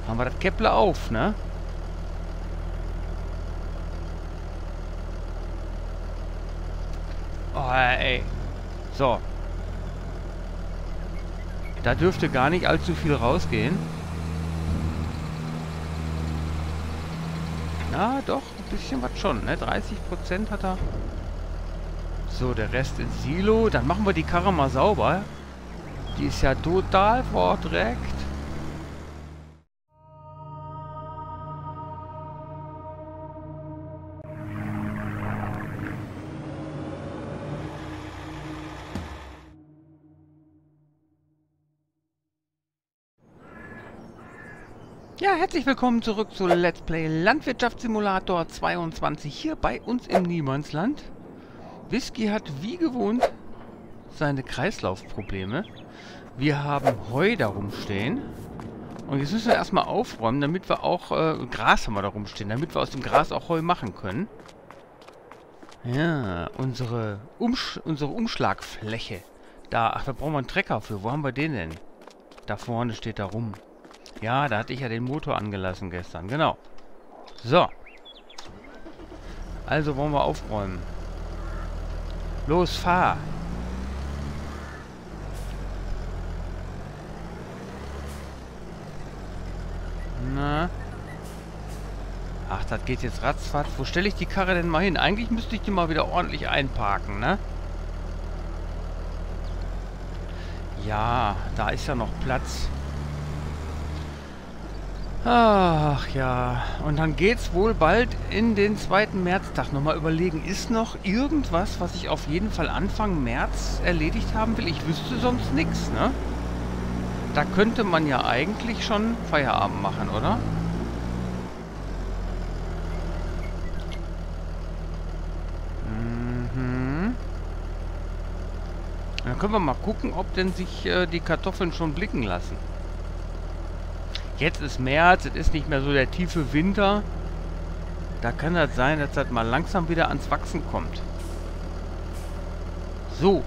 Haben wir das Kepler auf, ne? Oh, ey. So. Da dürfte gar nicht allzu viel rausgehen. Na, doch, ein bisschen was schon, ne? 30% hat er. So, der Rest ins Silo. Dann machen wir die Karre mal sauber. Die ist ja total verdreckt. Ja, herzlich willkommen zurück zu Let's Play Landwirtschaftssimulator 22 hier bei uns im Niemandsland. Whisky hat wie gewohnt seine Kreislaufprobleme. Wir haben Heu da rumstehen. Und jetzt müssen wir erstmal aufräumen, damit wir auch Gras haben wir da rumstehen, damit wir aus dem Gras auch Heu machen können. Ja, unsere Umschlagfläche. Da, ach, da brauchen wir einen Trecker für. Wo haben wir den denn? Da vorne steht da rum. Ja, da hatte ich ja den Motor angelassen gestern. Genau. So. Also wollen wir aufräumen. Los, fahr. Na. Ach, das geht jetzt ratzfatz. Wo stelle ich die Karre denn mal hin? Eigentlich müsste ich die mal wieder ordentlich einparken, ne? Ja, da ist ja noch Platz. Ach ja, und dann geht's wohl bald in den 2. Märztag. Nochmal überlegen, ist noch irgendwas, was ich auf jeden Fall Anfang März erledigt haben will? Ich wüsste sonst nichts, ne? Da könnte man ja eigentlich schon Feierabend machen, oder? Mhm. Dann können wir mal gucken, ob denn sich die Kartoffeln schon blicken lassen. Jetzt ist März, es ist nicht mehr so der tiefe Winter. Da kann das sein, dass das mal langsam wieder ans Wachsen kommt. So.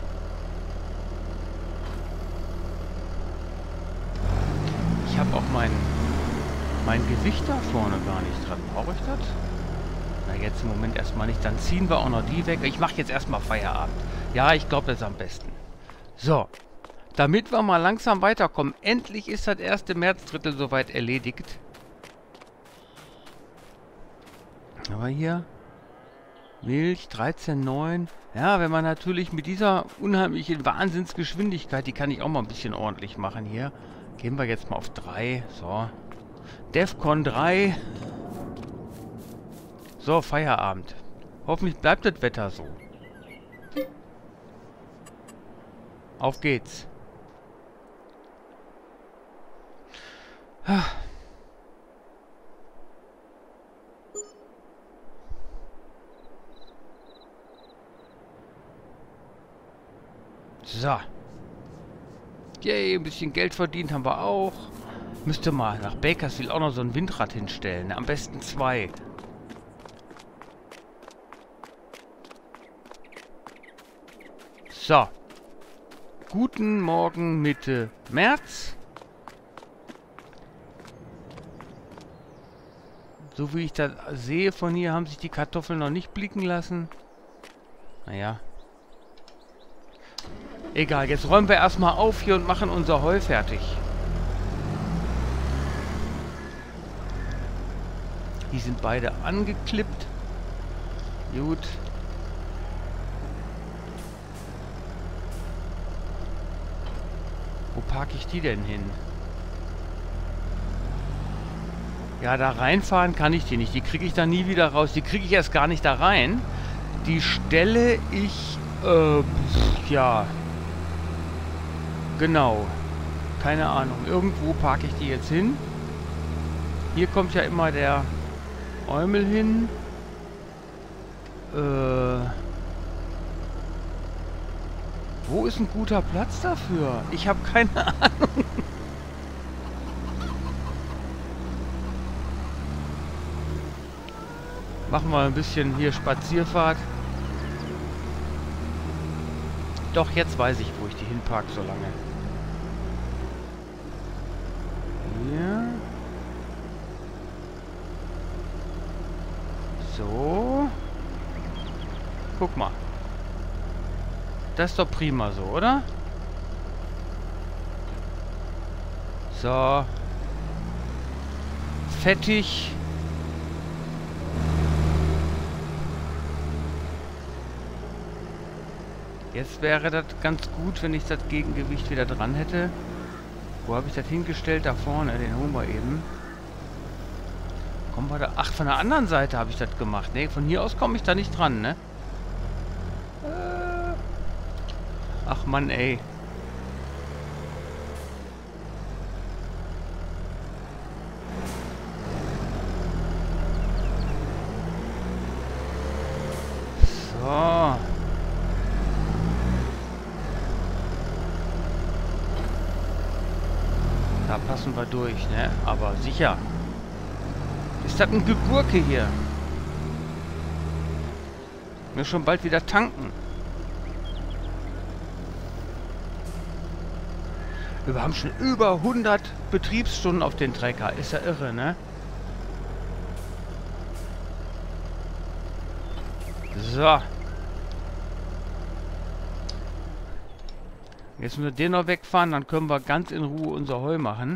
Ich habe auch mein Gewicht da vorne gar nicht dran. Brauche ich das? Na, jetzt im Moment erstmal nicht. Dann ziehen wir auch noch die weg. Ich mache jetzt erstmal Feierabend. Ja, ich glaube, das ist am besten. So. Damit wir mal langsam weiterkommen. Endlich ist das erste Märzdrittel soweit erledigt. Aber hier Milch 13,9. Ja, wenn man natürlich mit dieser unheimlichen Wahnsinnsgeschwindigkeit, die kann ich auch mal ein bisschen ordentlich machen hier. Gehen wir jetzt mal auf 3. So. Defcon 3. So, Feierabend. Hoffentlich bleibt das Wetter so. Auf geht's. So. Yay, ein bisschen Geld verdient haben wir auch. Müsste mal nach Bakersfield auch noch so ein Windrad hinstellen. Am besten 2. So. Guten Morgen Mitte März. So wie ich das sehe von hier, haben sich die Kartoffeln noch nicht blicken lassen. Naja. Egal, jetzt räumen wir erstmal auf hier und machen unser Heu fertig. Die sind beide angeklippt. Gut. Wo parke ich die denn hin? Ja, da reinfahren kann ich die nicht. Die kriege ich da nie wieder raus. Die kriege ich erst gar nicht da rein. Die stelle ich, ja, genau. Keine Ahnung. Irgendwo parke ich die jetzt hin. Hier kommt ja immer der Eumel hin. Wo ist ein guter Platz dafür? Ich habe keine Ahnung. Machen wir ein bisschen hier Spazierfahrt. Doch, jetzt weiß ich, wo ich die hinparke so lange. Hier. Guck mal. Das ist doch prima so, oder? So. Fettig. Jetzt wäre das ganz gut, wenn ich das Gegengewicht wieder dran hätte. Wo habe ich das hingestellt? Da vorne, den holen wir eben. Kommen wir da... Ach, von der anderen Seite habe ich das gemacht. Ne, von hier aus komme ich da nicht dran, ne? Ach Mann, ey. So. Da passen wir durch, ne? Aber sicher. Ist das ein Gegurke hier? Wir schon bald wieder tanken. Wir haben schon über 100 Betriebsstunden auf den Trecker. Ist ja irre, ne? So. Jetzt müssen wir den noch wegfahren, dann können wir ganz in Ruhe unser Heu machen.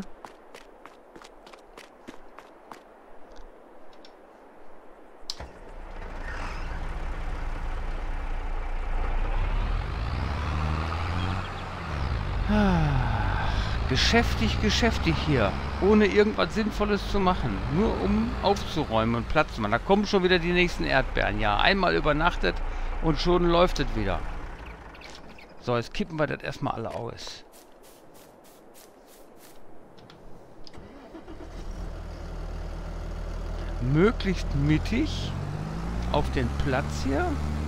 Geschäftig hier. Ohne irgendwas Sinnvolles zu machen. Nur um aufzuräumen und Platz zu machen. Da kommen schon wieder die nächsten Erdbeeren. Ja, einmal übernachtet und schon läuft es wieder. So, jetzt kippen wir das erstmal alle aus. Möglichst mittig auf den Platz hier.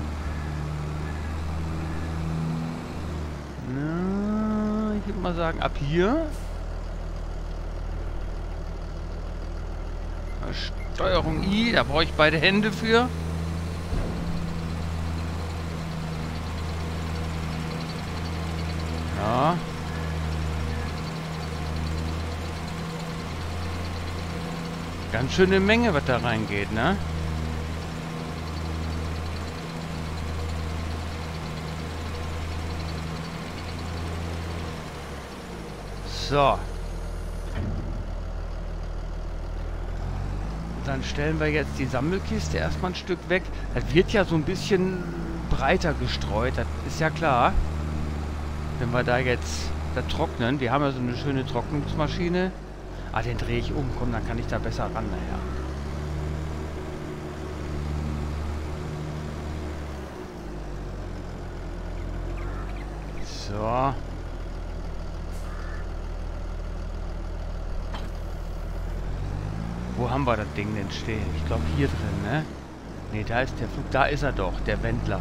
Na, ich würde mal sagen, ab hier. Steuerung I, da brauche ich beide Hände für. Ja. Ganz schöne Menge, was da reingeht, ne? So. Dann stellen wir jetzt die Sammelkiste erstmal ein Stück weg. Das wird ja so ein bisschen breiter gestreut, das ist ja klar. Wenn wir da jetzt das trocknen, wir haben ja so eine schöne Trocknungsmaschine. Ah, den drehe ich um, komm, dann kann ich da besser ran nachher. So. Wo haben wir das Ding denn stehen? Ich glaube hier drin, ne? Ne, da ist der Flug. Da ist er doch, der Wendler.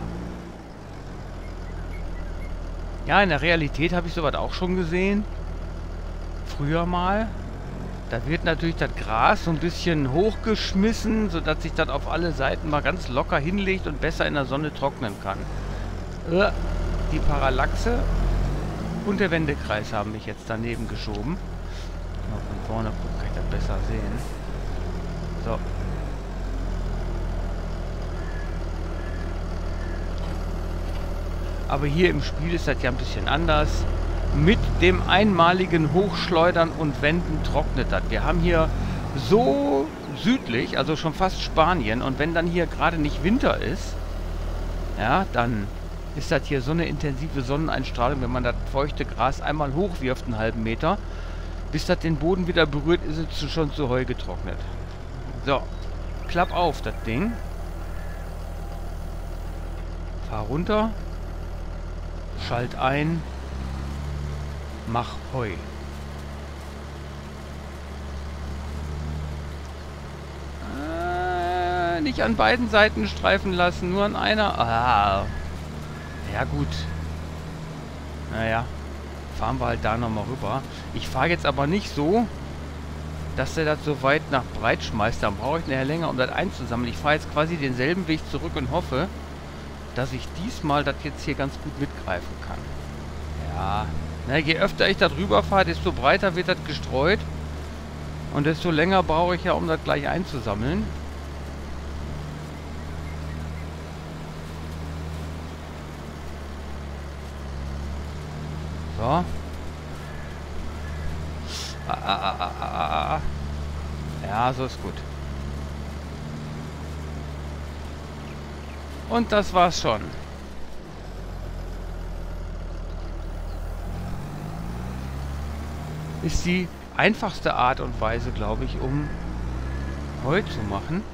Ja, in der Realität habe ich sowas auch schon gesehen. Früher mal. Da wird natürlich das Gras so ein bisschen hochgeschmissen, sodass sich das auf alle Seiten mal ganz locker hinlegt und besser in der Sonne trocknen kann. Die Parallaxe und der Wendekreis haben mich jetzt daneben geschoben. Mal von vorne gucken, kann ich das besser sehen. So. Aber hier im Spiel ist das ja ein bisschen anders. Mit dem einmaligen Hochschleudern und Wenden trocknet das. Wir haben hier so südlich, also schon fast Spanien. Und wenn dann hier gerade nicht Winter ist, ja, dann ist das hier so eine intensive Sonneneinstrahlung, wenn man das feuchte Gras einmal hochwirft, einen halben Meter, bis das den Boden wieder berührt, ist es schon zu Heu getrocknet. So, klapp auf das Ding. Fahr runter. Schalt ein. Mach Heu. Nicht an beiden Seiten streifen lassen, nur an einer. Ah. Ja gut. Naja, fahren wir halt da nochmal rüber. Ich fahre jetzt aber nicht so, dass der das so weit nach breit schmeißt. Dann brauche ich nachher länger, um das einzusammeln. Ich fahre jetzt quasi denselben Weg zurück und hoffe, dass ich diesmal das jetzt hier ganz gut mitgreifen kann. Ja, na, je öfter ich da drüber fahre, desto breiter wird das gestreut. Und desto länger brauche ich ja, um das gleich einzusammeln. So. Ja, so ist gut. Und das war's schon. Ist die einfachste Art und Weise, glaube ich, um Heu zu machen.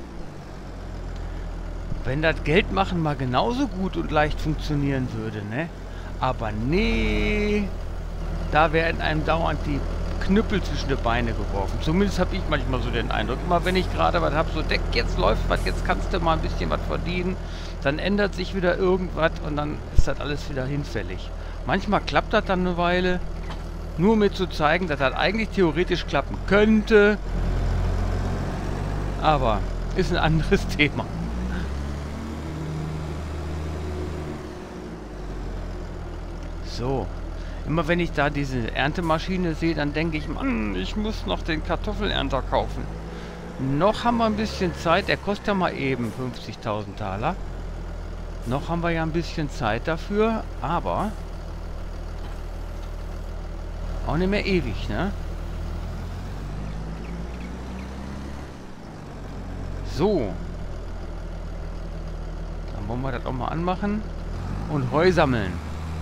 Wenn das Geldmachen mal genauso gut und leicht funktionieren würde, ne? Aber nee, da werden einem dauernd die Knüppel zwischen die Beine geworfen. Zumindest habe ich manchmal so den Eindruck. Immer wenn ich gerade was habe, so Deck, jetzt läuft was, jetzt kannst du mal ein bisschen was verdienen. Dann ändert sich wieder irgendwas und dann ist das alles wieder hinfällig. Manchmal klappt das dann eine Weile. Nur um mir zu zeigen, dass das eigentlich theoretisch klappen könnte. Aber ist ein anderes Thema. So. Immer wenn ich da diese Erntemaschine sehe, dann denke ich, Mann, ich muss noch den Kartoffelernter kaufen. Noch haben wir ein bisschen Zeit. Der kostet ja mal eben 50.000 Taler. Noch haben wir ja ein bisschen Zeit dafür, aber auch nicht mehr ewig, ne? So. Dann wollen wir das auch mal anmachen und Heu sammeln.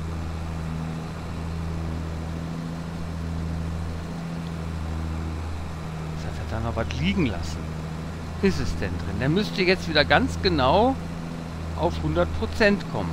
Das hat er da noch was liegen lassen. Ist es denn drin? Der müsste jetzt wieder ganz genau auf 100% kommen.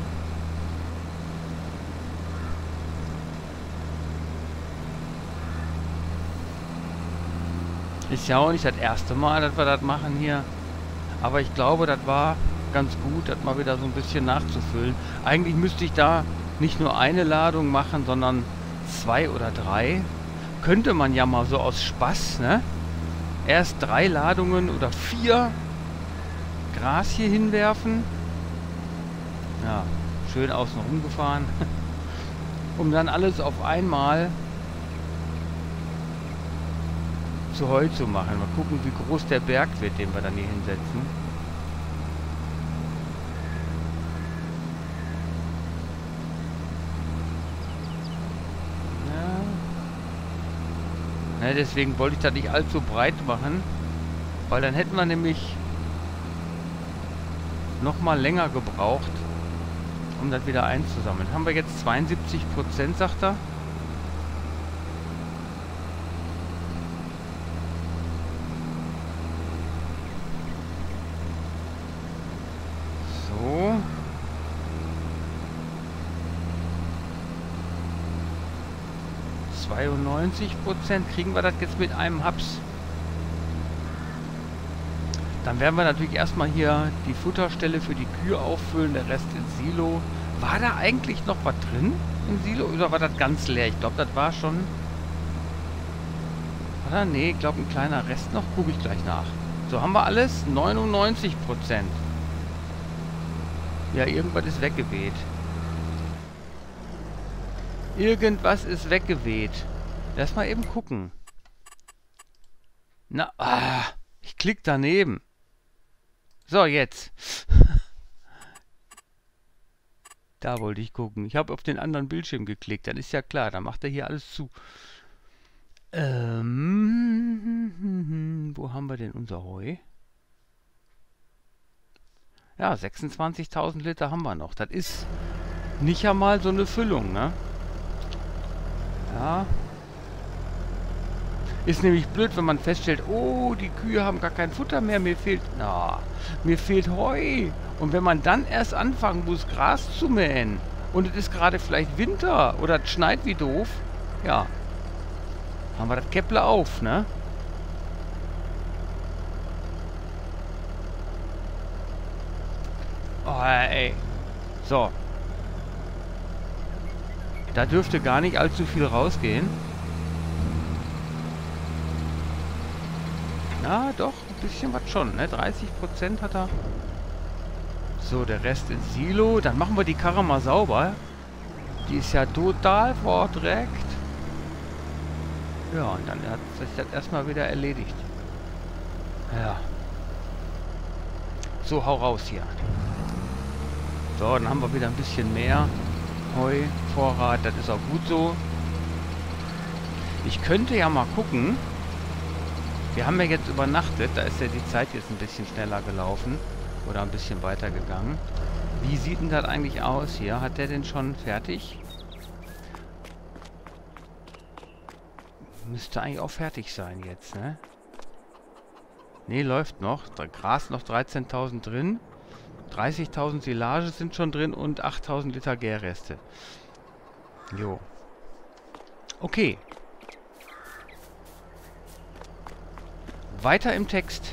Ist ja auch nicht das erste Mal, dass wir das machen hier. Aber ich glaube, das war ganz gut, das mal wieder so ein bisschen nachzufüllen. Eigentlich müsste ich da nicht nur eine Ladung machen, sondern 2 oder 3. Könnte man ja mal so aus Spaß, ne? Erst 3 Ladungen oder 4 Gras hier hinwerfen. Ja, schön außen rumgefahren. Um dann alles auf einmal zu Heu zu machen. Mal gucken, wie groß der Berg wird, den wir dann hier hinsetzen. Ja. Ja, deswegen wollte ich das nicht allzu breit machen, weil dann hätten wir nämlich noch mal länger gebraucht, um das wieder einzusammeln. Haben wir jetzt 72%, sagt er. So. %. Kriegen wir das jetzt mit einem Haps. Dann werden wir natürlich erstmal hier die Futterstelle für die Kühe auffüllen, der Rest ins Silo. War da eigentlich noch was drin im Silo oder war das ganz leer? Ich glaube, das war schon... Oder? Nee, ich glaube, ein kleiner Rest noch. Gucke ich gleich nach. So, haben wir alles? 99%. Ja, irgendwas ist weggeweht. Irgendwas ist weggeweht. Lass mal eben gucken. Na, ich klick daneben. So, jetzt. Da wollte ich gucken. Ich habe auf den anderen Bildschirm geklickt. Dann ist ja klar, dann macht er hier alles zu. Wo haben wir denn unser Heu? Ja, 26.000 Liter haben wir noch. Das ist nicht einmal so eine Füllung, ne? Ja. Ist nämlich blöd, wenn man feststellt, oh, die Kühe haben gar kein Futter mehr, mir fehlt Heu. Und wenn man dann erst anfangen muss, Gras zu mähen und es ist gerade vielleicht Winter oder es schneit wie doof, ja, haben wir das Käpple auf, ne? Oh, ey. So. Da dürfte gar nicht allzu viel rausgehen. Ja, doch, ein bisschen was schon, ne? 30% hat er. So, der Rest ins Silo. Dann machen wir die Karre mal sauber. Die ist ja total verdreckt. Ja, und dann hat sich das erstmal wieder erledigt. Ja. So, hau raus hier. So, dann haben wir wieder ein bisschen mehr Heu, Vorrat. Das ist auch gut so. Ich könnte ja mal gucken. Wir haben ja jetzt übernachtet. Da ist ja die Zeit jetzt ein bisschen schneller gelaufen. Oder ein bisschen weiter gegangen. Wie sieht denn das eigentlich aus hier? Hat der denn schon fertig? Müsste eigentlich auch fertig sein jetzt, ne? Ne, läuft noch. Da Gras noch 13.000 drin. 30.000 Silage sind schon drin und 8.000 Liter Gärreste. Jo. Okay. Weiter im Text.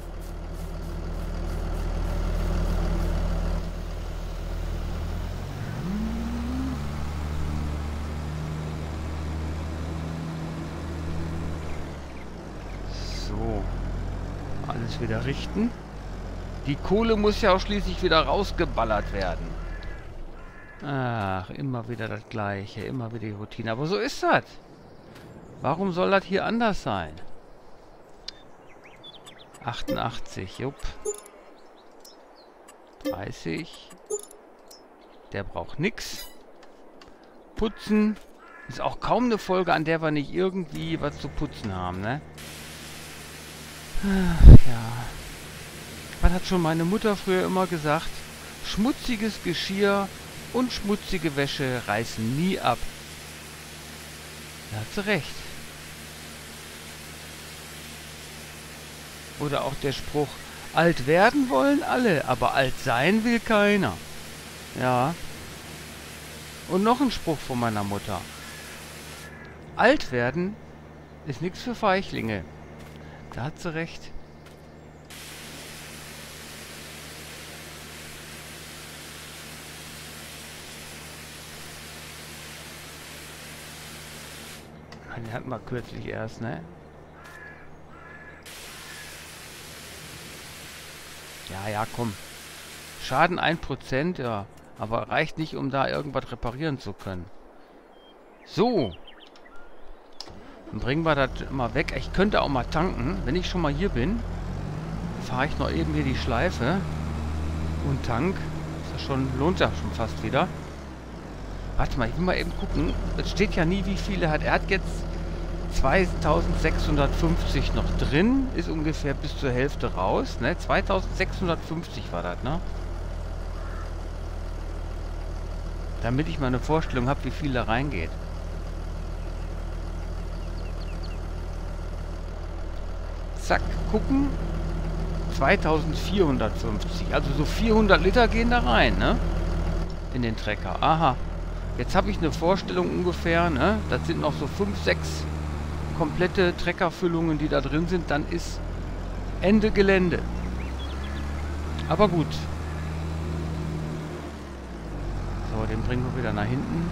So. Alles wieder richten. Die Kohle muss ja auch schließlich wieder rausgeballert werden. Ach, immer wieder das Gleiche. Immer wieder die Routine. Aber so ist das. Warum soll das hier anders sein? 88, jupp. 30. Der braucht nix. Putzen. Ist auch kaum eine Folge, an der wir nicht irgendwie was zu putzen haben, ne? Ach, ja. Was hat schon meine Mutter früher immer gesagt? Schmutziges Geschirr und schmutzige Wäsche reißen nie ab. Da hat sie recht. Oder auch der Spruch, alt werden wollen alle, aber alt sein will keiner. Ja. Und noch ein Spruch von meiner Mutter. Alt werden ist nichts für Weichlinge. Da hat sie recht. Den hatten wir kürzlich erst, ne? Ja, ja, komm. Schaden 1%, ja. Aber reicht nicht, um da irgendwas reparieren zu können. So. Dann bringen wir das mal weg. Ich könnte auch mal tanken. Wenn ich schon mal hier bin, fahre ich noch eben hier die Schleife. Und tank. Ist ja schon, lohnt ja schon fast wieder. Warte mal, ich will mal eben gucken. Es steht ja nie, wie viele hat. Er hat jetzt 2650 noch drin. Ist ungefähr bis zur Hälfte raus. Ne? 2650 war das, ne? Damit ich mal eine Vorstellung habe, wie viel da reingeht. Zack, gucken. 2450. Also so 400 Liter gehen da rein, ne? In den Trecker. Aha. Jetzt habe ich eine Vorstellung ungefähr, ne? Das sind noch so 5, 6 komplette Treckerfüllungen, die da drin sind. Dann ist Ende Gelände. Aber gut. So, den bringen wir wieder nach hinten.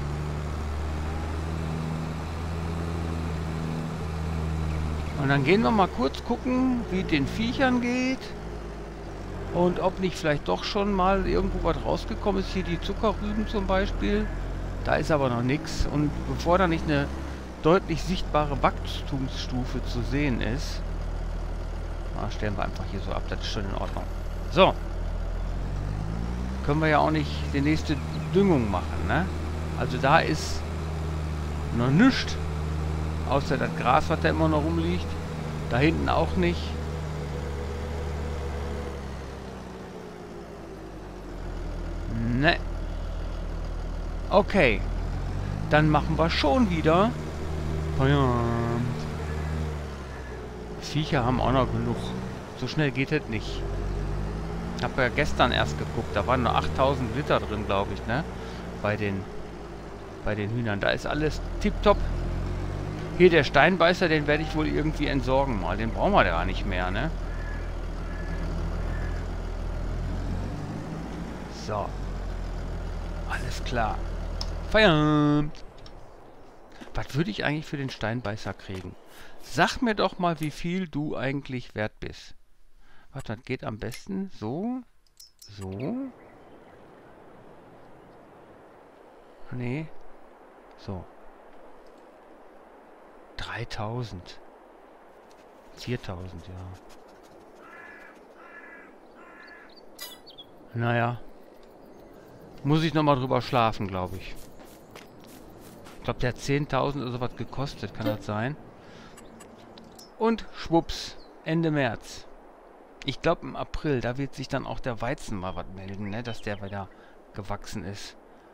Und dann gehen wir mal kurz gucken, wie den Viechern geht. Und ob nicht vielleicht doch schon mal irgendwo was rausgekommen ist. Hier die Zuckerrüben zum Beispiel. Da ist aber noch nichts. Und bevor da nicht eine deutlich sichtbare Wachstumsstufe zu sehen ist, stellen wir einfach hier so ab. Das ist schon in Ordnung. So. Können wir ja auch nicht die nächste Düngung machen, ne? Also da ist noch nichts. Außer das Gras, was da immer noch rumliegt. Da hinten auch nicht. Ne. Okay. Dann machen wir schon wieder Feierabend. Viecher haben auch noch genug. So schnell geht es nicht. Ich habe ja gestern erst geguckt. Da waren nur 8000 Liter drin, glaube ich, ne? Bei den Hühnern. Da ist alles tipptopp. Hier der Steinbeißer, den werde ich wohl irgendwie entsorgen mal. Den brauchen wir gar nicht mehr, ne? So. Alles klar. Feierabend. Was würde ich eigentlich für den Steinbeißer kriegen? Sag mir doch mal, wie viel du eigentlich wert bist. Warte, das geht am besten. So. So. Nee. So. 3000. 4000, ja. Naja. Muss ich nochmal drüber schlafen, glaube ich. glaube, der hat 10.000 oder sowas gekostet. Kann das sein? Und schwupps, Ende März. Ich glaube im April, da wird sich dann auch der Weizen mal was melden, ne? Dass der wieder gewachsen ist.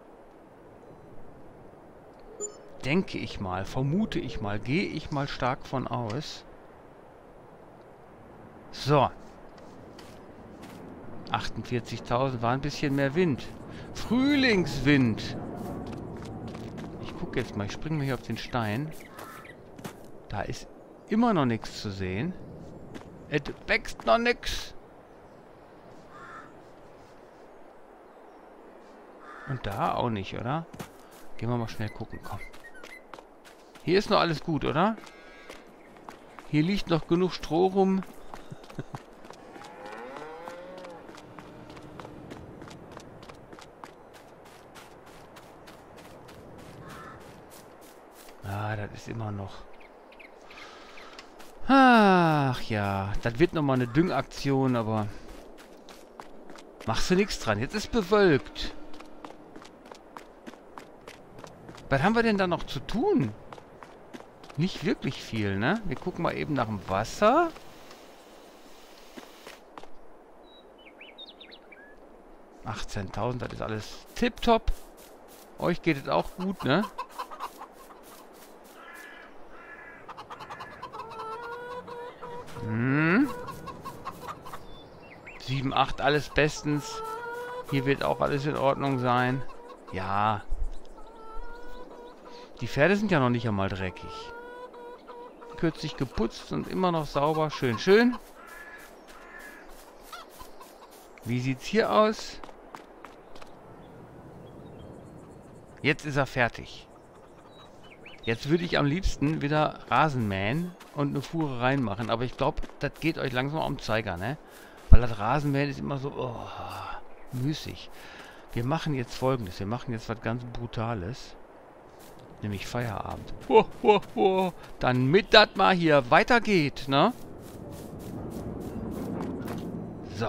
Denke ich mal, vermute ich mal, gehe ich mal stark von aus. So. 48.000 war ein bisschen mehr Wind. Frühlingswind. Ich gucke jetzt mal, ich springe mal hier auf den Stein. Da ist immer noch nichts zu sehen. Es wächst noch nichts. Und da auch nicht, oder? Gehen wir mal schnell gucken, komm. Hier ist noch alles gut, oder? Hier liegt noch genug Stroh rum. Ah, das ist immer noch... Ach ja, das wird nochmal eine Düngaktion, aber... Machst du nichts dran. Jetzt ist bewölkt. Was haben wir denn da noch zu tun? Nicht wirklich viel, ne? Wir gucken mal eben nach dem Wasser. $18.000, das ist alles tipptopp. Euch geht es auch gut, ne? Hm. 7, 8, alles bestens. Hier wird auch alles in Ordnung sein. Ja. Die Pferde sind ja noch nicht einmal dreckig. Kürzlich geputzt und immer noch sauber. Schön, schön. Wie sieht's hier aus? Jetzt ist er fertig. Jetzt würde ich am liebsten wieder Rasen mähen und eine Fuhre reinmachen. Aber ich glaube, das geht euch langsam am Zeiger, ne? Weil das Rasenmähen ist immer so müßig. Wir machen jetzt Folgendes. Wir machen jetzt was ganz Brutales. Nämlich Feierabend. Damit das mal hier weitergeht, ne? So.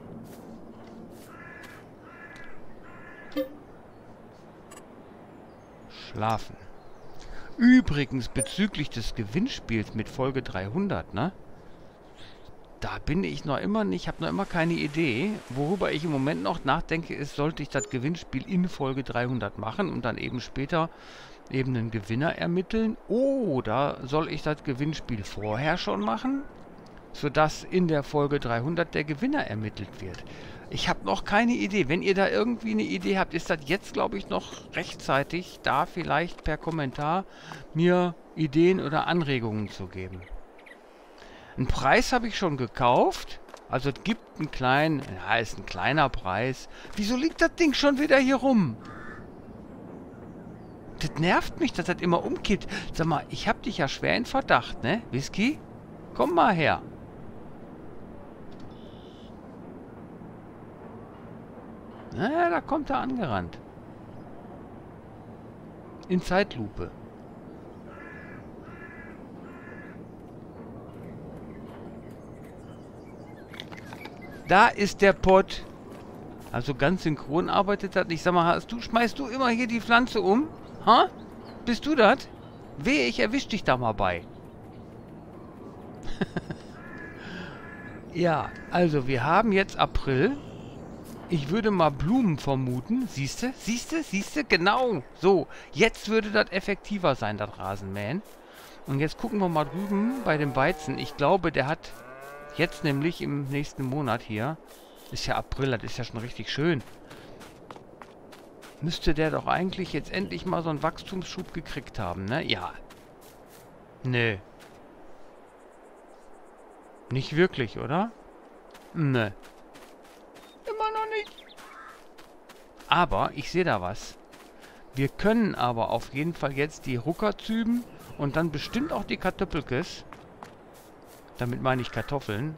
Schlafen. Übrigens, bezüglich des Gewinnspiels mit Folge 300, ne? Da bin ich noch immer nicht, habe noch immer keine Idee. Worüber ich im Moment noch nachdenke, ist, sollte ich das Gewinnspiel in Folge 300 machen und dann eben später eben einen Gewinner ermitteln. Oder soll ich das Gewinnspiel vorher schon machen, sodass in der Folge 300 der Gewinner ermittelt wird. Ich habe noch keine Idee. Wenn ihr da irgendwie eine Idee habt, ist das jetzt, glaube ich, noch rechtzeitig, da vielleicht per Kommentar mir Ideen oder Anregungen zu geben. Einen Preis habe ich schon gekauft. Also es gibt einen kleinen, ja, ist ein kleiner Preis. Wieso liegt das Ding schon wieder hier rum? Das nervt mich, dass das immer umkippt. Sag mal, ich hab dich ja schwer in Verdacht, ne? Whisky? Komm mal her. Na, da kommt er angerannt. In Zeitlupe. Da ist der Pott. Also ganz synchron arbeitet das nicht. Sag mal, schmeißt du immer hier die Pflanze um? Ha? Bist du das? Wehe, ich erwisch dich da mal bei. Ja, also wir haben jetzt April. Ich würde mal Blumen vermuten. Siehste? Siehste? Siehste? Genau. So, jetzt würde das effektiver sein, das Rasenmähen. Und jetzt gucken wir mal drüben bei dem Weizen. Ich glaube, der hat jetzt nämlich im nächsten Monat hier, ist ja April, das ist ja schon richtig schön. Müsste der doch eigentlich jetzt endlich mal so einen Wachstumsschub gekriegt haben, ne? Ja. Nö. Nicht wirklich, oder? Ne. Immer noch nicht. Aber, ich sehe da was. Wir können aber auf jeden Fall jetzt die Ruckerzüben und dann bestimmt auch die Kartoffelkes, damit meine ich Kartoffeln,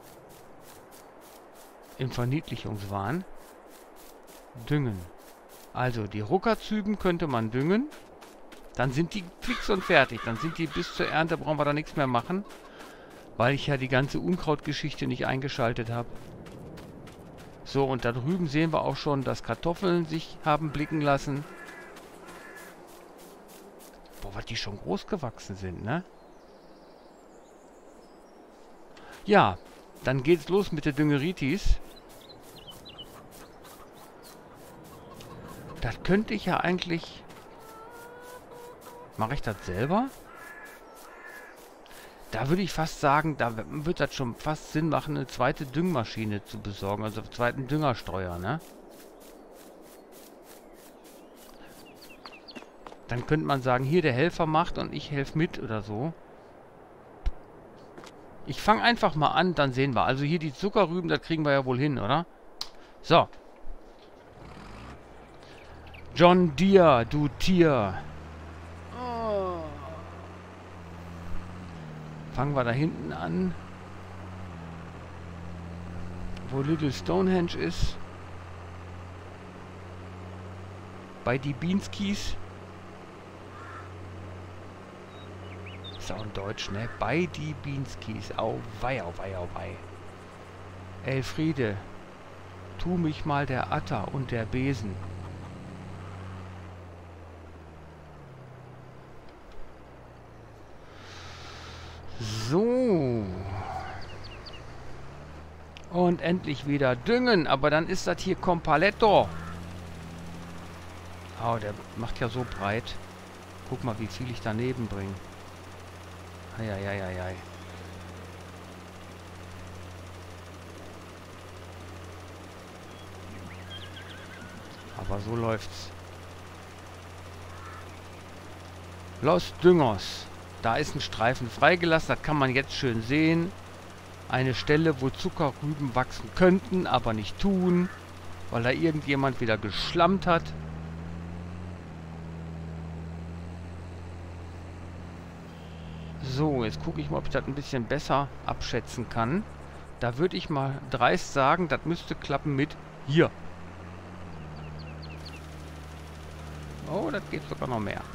im Verniedlichungswahn, düngen. Also, die Ruckerzüben könnte man düngen. Dann sind die fix und fertig. Dann sind die bis zur Ernte, brauchen wir da nichts mehr machen. Weil ich ja die ganze Unkrautgeschichte nicht eingeschaltet habe. So, und da drüben sehen wir auch schon, dass Kartoffeln sich haben blicken lassen. was die schon groß gewachsen sind, ne? Ja, dann geht's los mit der Düngeritis. Das könnte ich ja eigentlich... Mache ich das selber? Da würde ich fast sagen, da wird das schon fast Sinn machen, eine zweite Düngmaschine zu besorgen. Also einen zweiten Düngerstreuer, ne? Dann könnte man sagen, hier der Helfer macht und ich helfe mit oder so. Ich fange einfach mal an, dann sehen wir. Also hier die Zuckerrüben, das kriegen wir ja wohl hin, oder? So. John Deere, du Tier. Fangen wir da hinten an. Wo Little Stonehenge ist. Bei die Beanskis. Ist auch in Deutsch, ne? Bei die Beanskis. Auweih, auweih, auweih. Elfriede, tu mich mal der Atter und der Besen. So. Und endlich wieder düngen. Aber dann ist das hier Compaletto. Oh, der macht ja so breit. Guck mal, wie viel ich daneben bringe. Eieieiei. Aber so läuft's. Los Düngers. Da ist ein Streifen freigelassen. Das kann man jetzt schön sehen. Eine Stelle, wo Zuckerrüben wachsen könnten, aber nicht tun, weil da irgendjemand wieder geschlammt hat. So, jetzt gucke ich mal, ob ich das ein bisschen besser abschätzen kann. Da würde ich mal dreist sagen, das müsste klappen mit hier. Oh, das geht sogar noch mehr.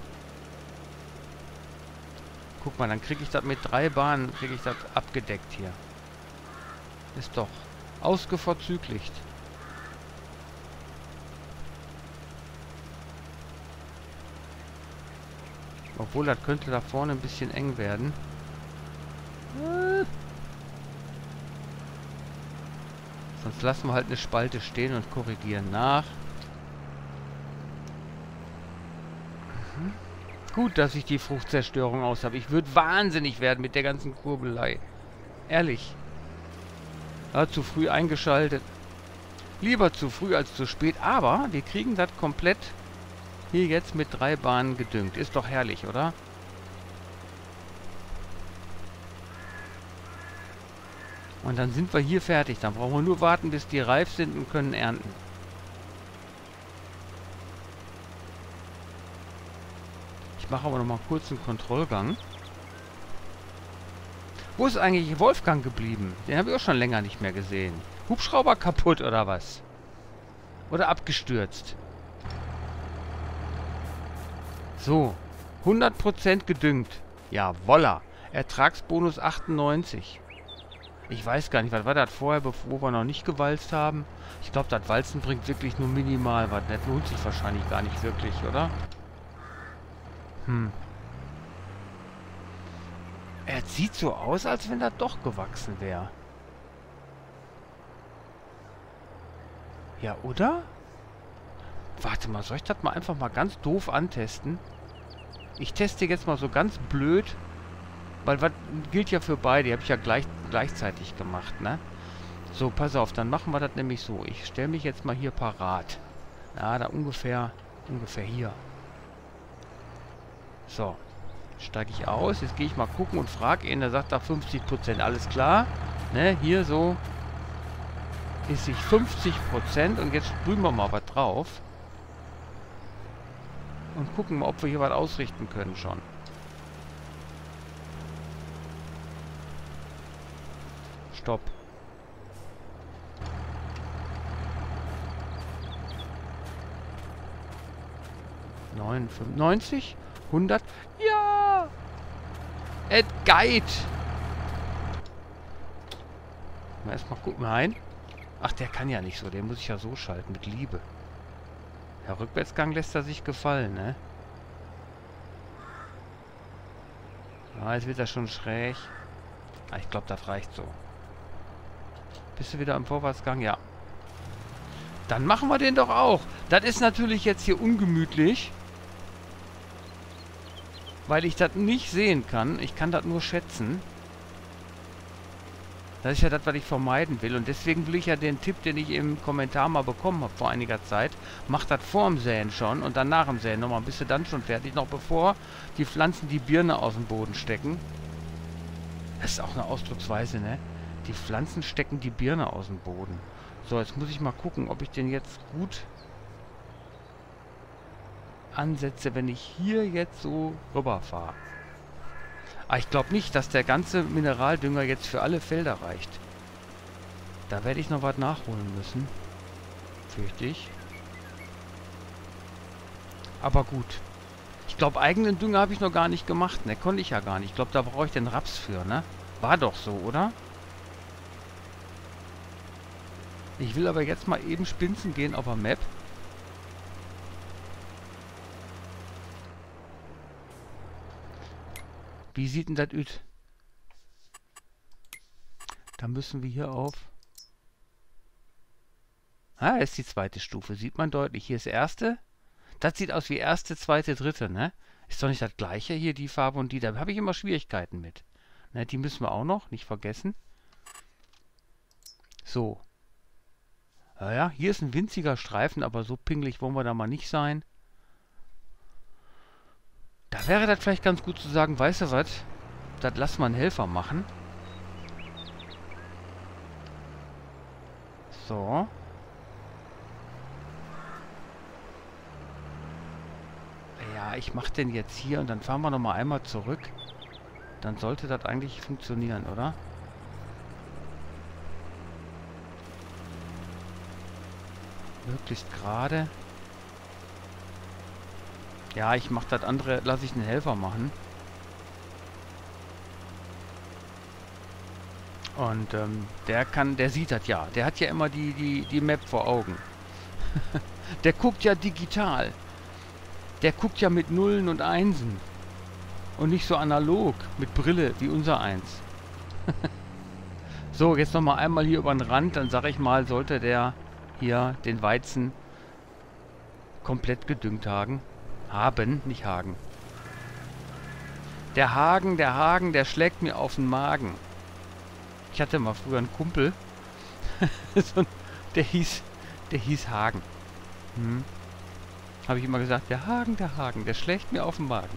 Guck mal, dann kriege ich das mit 3 Bahnen, kriege ich das abgedeckt hier. Ist doch ausgevorzüglich. Obwohl, das könnte da vorne ein bisschen eng werden. Sonst lassen wir halt eine Spalte stehen und korrigieren nach. Gut, dass ich die Fruchtzerstörung aus habe. Ich würde wahnsinnig werden mit der ganzen Kurbelei. Ehrlich. Ja, zu früh eingeschaltet. Lieber zu früh als zu spät. Aber wir kriegen das komplett hier jetzt mit 3 Bahnen gedüngt. Ist doch herrlich, oder? Und dann sind wir hier fertig. Dann brauchen wir nur warten, bis die reif sind und können ernten. Ich mache aber noch mal kurz einen Kontrollgang. Wo ist eigentlich Wolfgang geblieben? Den habe ich auch schon länger nicht mehr gesehen. Hubschrauber kaputt oder was? Oder abgestürzt? So. 100% gedüngt. Ja, voila. Ertragsbonus 98. Ich weiß gar nicht, was war das vorher, bevor wir noch nicht gewalzt haben? Ich glaube, das Walzen bringt wirklich nur minimal was. Das lohnt sich wahrscheinlich gar nicht wirklich, oder? Er sieht so aus, als wenn das doch gewachsen wäre. Ja, oder? Warte mal, soll ich das mal einfach mal ganz doof antesten? Ich teste jetzt mal so ganz blöd, weil was gilt ja für beide. Die habe ich ja gleichzeitig gemacht, ne? So, pass auf, dann machen wir das nämlich so. Ich stelle mich jetzt mal hier parat. Ja, da ungefähr hier. So, steige ich aus. Jetzt gehe ich mal gucken und frage ihn. Der sagt da 50%. Alles klar. Ne, hier so ist sich 50% und jetzt sprühen wir mal was drauf. Und gucken mal, ob wir hier was ausrichten können schon. Stopp. 95? 100? Ja! Et Guide! Mal erstmal gucken rein. Ach, der kann ja nicht so. Den muss ich ja so schalten, mit Liebe. Der Rückwärtsgang lässt er sich gefallen, ne? Ah, jetzt wird das schon schräg. Ah, ich glaube, das reicht so. Bist du wieder im Vorwärtsgang? Ja. Dann machen wir den doch auch. Das ist natürlich jetzt hier ungemütlich. Weil ich das nicht sehen kann. Ich kann das nur schätzen. Das ist ja das, was ich vermeiden will. Und deswegen will ich ja den Tipp, den ich im Kommentar mal bekommen habe vor einiger Zeit. Mach das vorm Säen schon und dann nach dem Säen nochmal. Bist du dann schon fertig. Noch bevor die Pflanzen die Birne aus dem Boden stecken. Das ist auch eine Ausdrucksweise, ne? Die Pflanzen stecken die Birne aus dem Boden. So, jetzt muss ich mal gucken, ob ich den jetzt gut ansetze, wenn ich hier jetzt so rüberfahre. Aber ich glaube nicht, dass der ganze Mineraldünger jetzt für alle Felder reicht. Da werde ich noch was nachholen müssen. Fürchte ich. Aber gut. Ich glaube, eigenen Dünger habe ich noch gar nicht gemacht, ne? Konnte ich ja gar nicht. Ich glaube, da brauche ich den Raps für, ne? War doch so, oder? Ich will aber jetzt mal eben spinzen gehen auf der Map. Wie sieht denn das aus? Da müssen wir hier auf... Ah, ist die zweite Stufe. Sieht man deutlich. Hier ist erste. Das sieht aus wie erste, zweite, dritte, ne? Ist doch nicht das gleiche hier, die Farbe und die. Da habe ich immer Schwierigkeiten mit. Ne, die müssen wir auch noch, nicht vergessen. So. Naja, hier ist ein winziger Streifen, aber so pingelig wollen wir da mal nicht sein. Da wäre das vielleicht ganz gut zu sagen, weißt du was? Das lass mal einen Helfer machen. So. Ja, ich mache den jetzt hier und dann fahren wir nochmal einmal zurück. Dann sollte das eigentlich funktionieren, oder? Möglichst gerade. Ja, ich mache das andere, lasse ich einen Helfer machen. Und der sieht das ja. Der hat ja immer die Map vor Augen. Der guckt ja digital. Der guckt ja mit Nullen und Einsen. Und nicht so analog, mit Brille, wie unser Eins. So, jetzt nochmal einmal hier über den Rand. Dann sage ich mal, sollte der hier den Weizen komplett gedüngt haben. Nicht Hagen. Der Hagen, der schlägt mir auf den Magen. Ich hatte mal früher einen Kumpel. der hieß Hagen. Habe ich immer gesagt, der Hagen, der schlägt mir auf den Magen.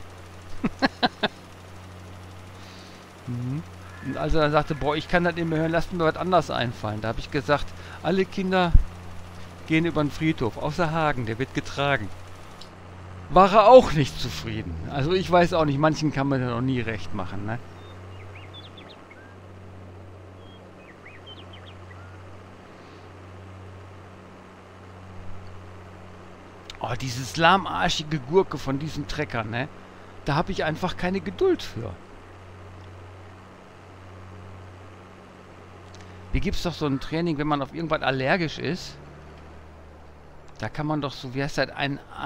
Und als er dann sagte, boah, ich kann das nicht mehr hören, lasst mir was anderes einfallen. Da habe ich gesagt, alle Kinder gehen über den Friedhof, außer Hagen, der wird getragen. War er auch nicht zufrieden. Also ich weiß auch nicht, manchen kann man ja noch nie recht machen, ne? Oh, dieses lahmarschige Gurke von diesem Trecker, ne? Da habe ich einfach keine Geduld für. Wie gibt's doch so ein Training, wenn man auf irgendwas allergisch ist? Da kann man doch so, wie heißt das,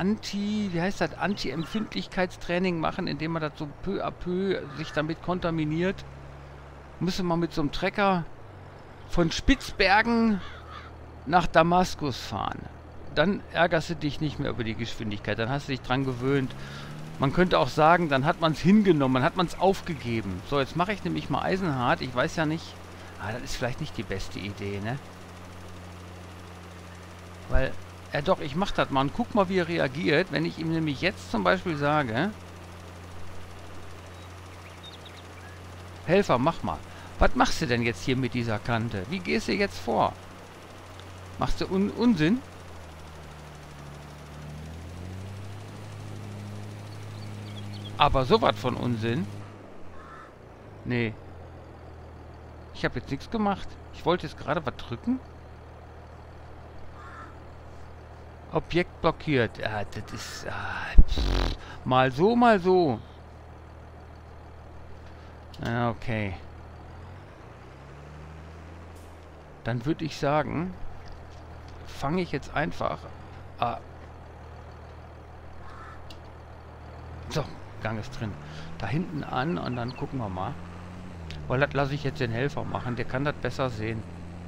Anti-Empfindlichkeitstraining machen, indem man das so peu à peu sich damit kontaminiert. Müsste man mit so einem Trecker von Spitzbergen nach Damaskus fahren. Dann ärgerst du dich nicht mehr über die Geschwindigkeit, dann hast du dich dran gewöhnt. Man könnte auch sagen, dann hat man es hingenommen, dann hat man es aufgegeben. So, jetzt mache ich nämlich mal Eisenhart. Ich weiß ja nicht, das ist vielleicht nicht die beste Idee, ne? Weil, ja doch, ich mach das mal und guck mal, wie er reagiert, wenn ich ihm nämlich jetzt zum Beispiel sage, Helfer, mach mal. Was machst du denn jetzt hier mit dieser Kante? Wie gehst du jetzt vor? Machst du Unsinn? Aber sowas von Unsinn? Nee. Ich habe jetzt nichts gemacht. Ich wollte jetzt gerade was drücken. Objekt blockiert. Ja, das ist... mal so, mal so. Okay. Dann würde ich sagen, fange ich jetzt einfach... So, Gang ist drin. Da hinten an und dann gucken wir mal. Weil das lasse ich jetzt den Helfer machen. Der kann das besser sehen.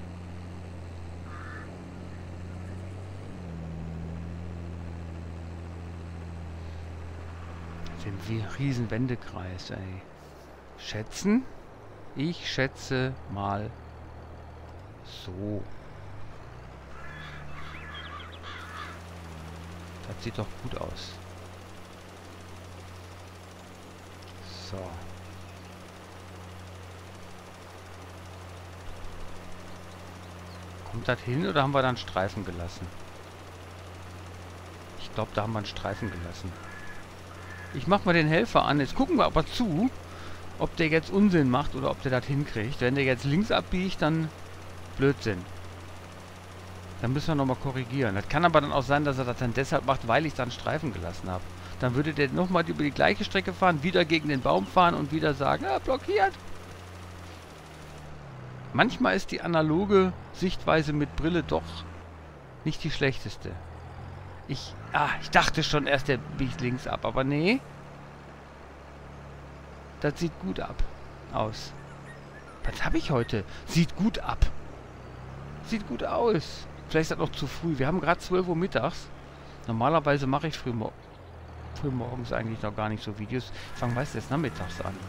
Das sind wie ein riesen Wendekreis, ey. Schätzen? Ich schätze mal so. Das sieht doch gut aus. So. Kommt das hin oder haben wir dann Streifen gelassen? Ich glaube, da haben wir einen Streifen gelassen. Ich mache mal den Helfer an. Jetzt gucken wir aber zu, ob der jetzt Unsinn macht oder ob der das hinkriegt. Wenn der jetzt links abbiegt, dann Blödsinn. Dann müssen wir nochmal korrigieren. Das kann aber dann auch sein, dass er das dann deshalb macht, weil ich dann Streifen gelassen habe. Dann würde der nochmal über die gleiche Strecke fahren, wieder gegen den Baum fahren und wieder sagen, ah, blockiert. Manchmal ist die analoge Sichtweise mit Brille doch nicht die schlechteste. Ich dachte schon erst, der biegt links ab, aber nee. Das sieht gut aus. Was habe ich heute? Sieht gut ab. Sieht gut aus. Vielleicht ist das noch zu früh. Wir haben gerade 12 Uhr mittags. Normalerweise mache ich frühmorgens eigentlich noch gar nicht so Videos. Ich fange meist erst nachmittags an.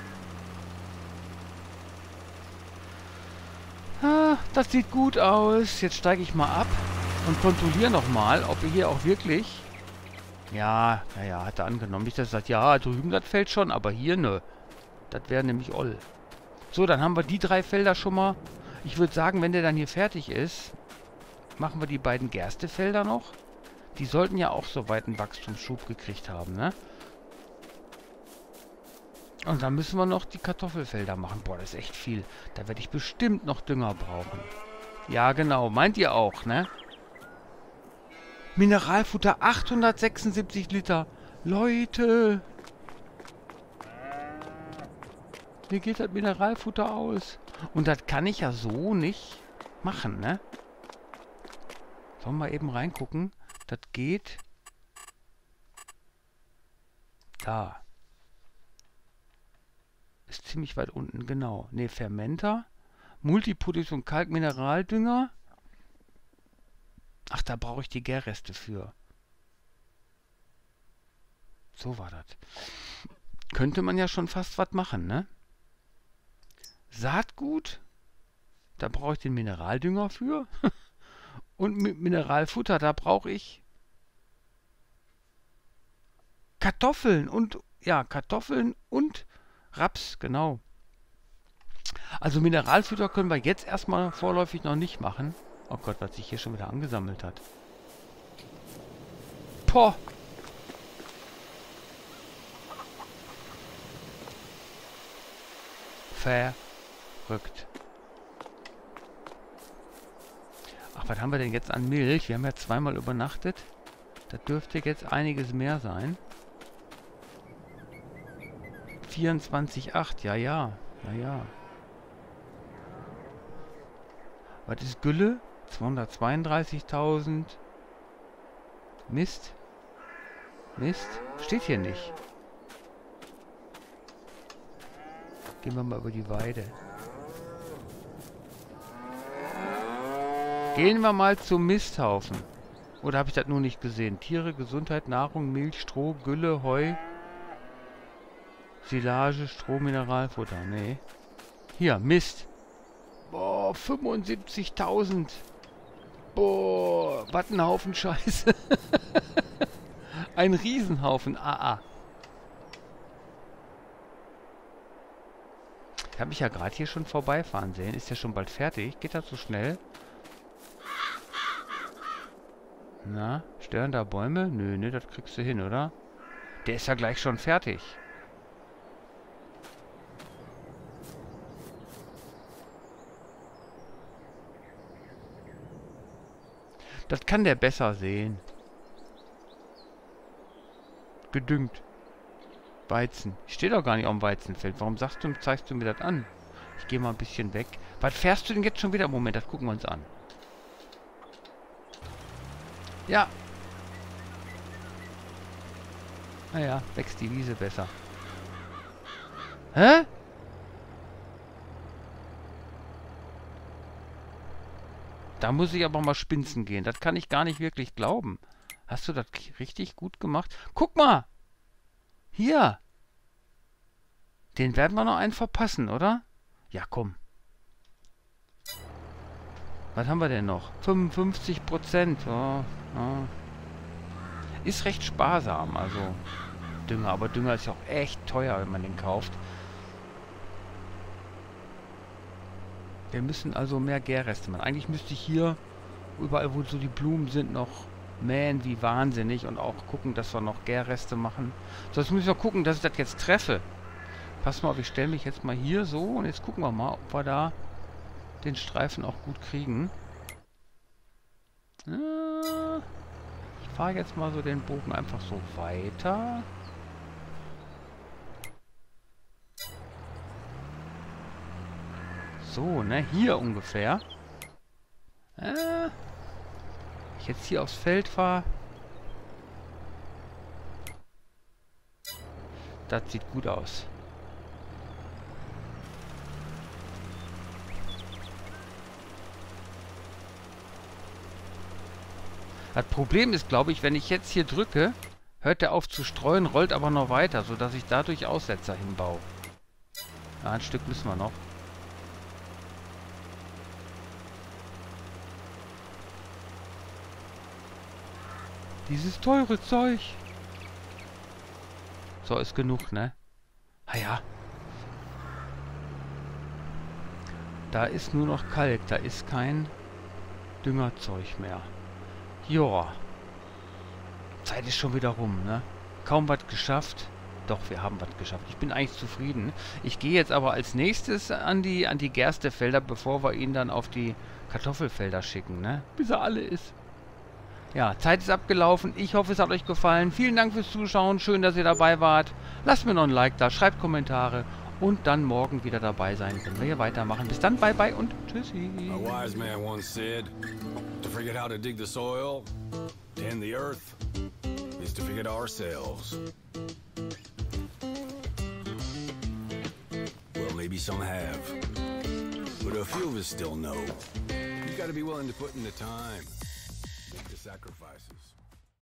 Das sieht gut aus. Jetzt steige ich mal ab und kontrolliere nochmal, ob wir hier auch wirklich... Ja, hat er angenommen. Nicht, dass er sagt, ja, drüben das fällt schon, aber hier, ne. Das wäre nämlich oll. So, dann haben wir die 3 Felder schon mal. Ich würde sagen, wenn der dann hier fertig ist, machen wir die beiden Gerstefelder noch. Die sollten ja auch soweit einen Wachstumsschub gekriegt haben, ne? Und dann müssen wir noch die Kartoffelfelder machen. Boah, das ist echt viel. Da werde ich bestimmt noch Dünger brauchen. Ja, genau. Meint ihr auch, ne? Mineralfutter 876 Liter. Leute! Mir geht das Mineralfutter aus. Und das kann ich ja so nicht machen, ne? Sollen wir mal eben reingucken? Das geht... Da. Ist ziemlich weit unten, genau. Ne, Fermenter. Multiproduktion Kalkmineraldünger. Ach, da brauche ich die Gärreste für. So war das. Könnte man ja schon fast was machen, ne? Saatgut. Da brauche ich den Mineraldünger für. Und mit Mineralfutter, da brauche ich Kartoffeln und... Ja, Kartoffeln und... Raps, genau. Also Mineralfutter können wir jetzt erstmal vorläufig noch nicht machen. Oh Gott, was sich hier schon wieder angesammelt hat. Poh! Verrückt. Ach, was haben wir denn jetzt an Milch? Wir haben ja zweimal übernachtet. Da dürfte jetzt einiges mehr sein. 24,8, ja. Was ist Gülle? 232.000. Mist. Steht hier nicht. Gehen wir mal über die Weide. Gehen wir mal zum Misthaufen. Oder habe ich das nur nicht gesehen? Tiere, Gesundheit, Nahrung, Milch, Stroh, Gülle, Heu... Silage, Stroh, Mineralfutter. Nee. Hier, Mist. Boah, 75.000. Boah, was ein Haufen Scheiße. Ein Riesenhaufen. Ich habe mich ja gerade hier schon vorbeifahren sehen. Ist ja schon bald fertig. Geht das so schnell? Na, stören da Bäume? Nö, das kriegst du hin, oder? Der ist ja gleich schon fertig. Das kann der besser sehen. Gedüngt. Weizen. Ich stehe doch gar nicht am Weizenfeld. Warum zeigst du mir das an? Ich gehe mal ein bisschen weg. Was fährst du denn jetzt schon wieder? Moment, das gucken wir uns an. Ja. Naja, wächst die Wiese besser. Hä? Da muss ich aber mal spinsen gehen. Das kann ich gar nicht wirklich glauben. Hast du das richtig gut gemacht? Guck mal! Hier! Den werden wir noch einen verpassen, oder? Ja, komm. Was haben wir denn noch? 55%. Ja, ja. Ist recht sparsam, also Dünger. Aber Dünger ist ja auch echt teuer, wenn man den kauft. Wir müssen also mehr Gärreste machen. Eigentlich müsste ich hier, überall wo so die Blumen sind, noch mähen wie wahnsinnig und auch gucken, dass wir noch Gärreste machen. So, jetzt muss ich noch gucken, dass ich das jetzt treffe. Pass mal auf, ich stelle mich jetzt mal hier so und jetzt gucken wir mal, ob wir da den Streifen auch gut kriegen. Ich fahre jetzt mal so den Bogen einfach so weiter. So, ne, hier ungefähr. Ich jetzt hier aufs Feld fahre. Das sieht gut aus. Das Problem ist, glaube ich, wenn ich jetzt hier drücke, hört er auf zu streuen, rollt aber noch weiter, sodass ich dadurch Aussetzer hinbaue. Ja, ein Stück müssen wir noch. Dieses teure Zeug. So, ist genug, ne? Ah ja. Da ist nur noch Kalk, da ist kein Düngerzeug mehr. Joa. Zeit ist schon wieder rum, ne? Kaum was geschafft. Doch, wir haben was geschafft. Ich bin eigentlich zufrieden. Ich gehe jetzt aber als nächstes an die Gerstefelder, bevor wir ihn dann auf die Kartoffelfelder schicken, ne? Bis er alle ist. Ja, Zeit ist abgelaufen. Ich hoffe, es hat euch gefallen. Vielen Dank fürs Zuschauen. Schön, dass ihr dabei wart. Lasst mir noch ein Like da, schreibt Kommentare und dann morgen wieder dabei sein, wenn wir hier weitermachen. Bis dann, bye bye und tschüssi. A wise man once said, to forget how to dig the soil, tend the earth, is to forget ourselves. Well, maybe some have, but a few of us still know. You gotta be willing to put in the time, make the sacrifices.